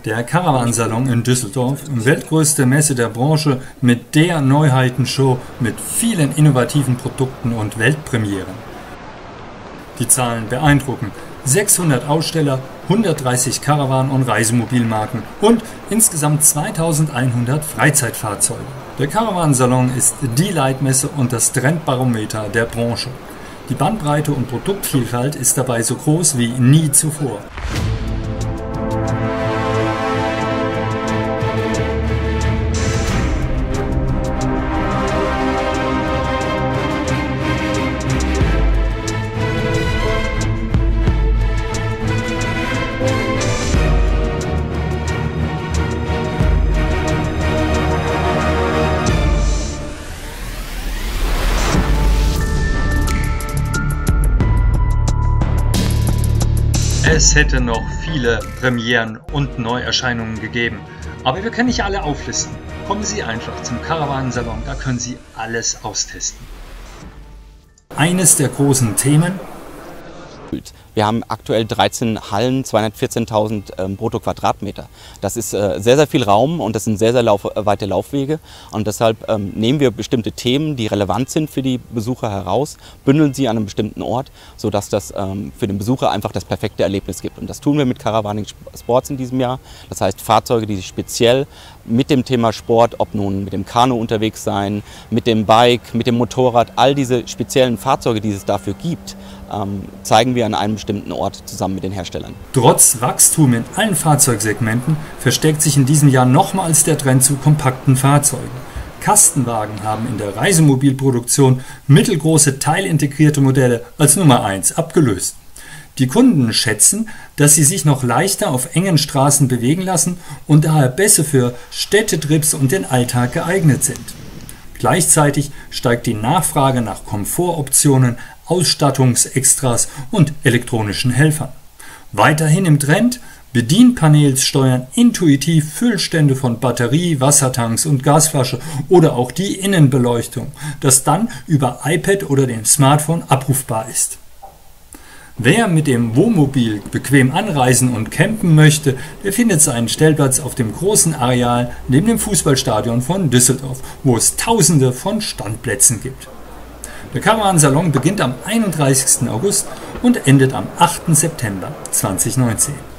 Der Caravan-Salon in Düsseldorf, weltgrößte Messe der Branche mit der Neuheitenshow mit vielen innovativen Produkten und Weltpremieren. Die Zahlen beeindrucken. 600 Aussteller, 130 Caravan- und Reisemobilmarken und insgesamt 2100 Freizeitfahrzeuge. Der Caravan-Salon ist die Leitmesse und das Trendbarometer der Branche. Die Bandbreite und Produktvielfalt ist dabei so groß wie nie zuvor. Es hätte noch viele Premieren und Neuerscheinungen gegeben, aber wir können nicht alle auflisten. Kommen Sie einfach zum Caravan-Salon, da können Sie alles austesten. Eines der großen Themen: wir haben aktuell 13 Hallen, 214.000 brutto Quadratmeter. Das ist sehr, sehr viel Raum und das sind sehr, sehr weite Laufwege. Und deshalb nehmen wir bestimmte Themen, die relevant sind für die Besucher heraus, bündeln sie an einem bestimmten Ort, sodass das für den Besucher einfach das perfekte Erlebnis gibt. Und das tun wir mit Caravaning Sports in diesem Jahr. Das heißt Fahrzeuge, die sich speziell mit dem Thema Sport, ob nun mit dem Kanu unterwegs sein, mit dem Bike, mit dem Motorrad, all diese speziellen Fahrzeuge, die es dafür gibt, zeigen wir an einem bestimmten Ort zusammen mit den Herstellern. Trotz Wachstum in allen Fahrzeugsegmenten verstärkt sich in diesem Jahr nochmals der Trend zu kompakten Fahrzeugen. Kastenwagen haben in der Reisemobilproduktion mittelgroße teilintegrierte Modelle als Nummer 1 abgelöst. Die Kunden schätzen, dass sie sich noch leichter auf engen Straßen bewegen lassen und daher besser für Städtetrips und den Alltag geeignet sind. Gleichzeitig steigt die Nachfrage nach Komfortoptionen, Ausstattungsextras und elektronischen Helfern. Weiterhin im Trend: Bedienpanels steuern intuitiv Füllstände von Batterie, Wassertanks und Gasflasche oder auch die Innenbeleuchtung, das dann über iPad oder dem Smartphone abrufbar ist. Wer mit dem Wohnmobil bequem anreisen und campen möchte, der findet seinen Stellplatz auf dem großen Areal neben dem Fußballstadion von Düsseldorf, wo es Tausende von Standplätzen gibt. Der Caravan-Salon beginnt am 31. August und endet am 8. September 2019.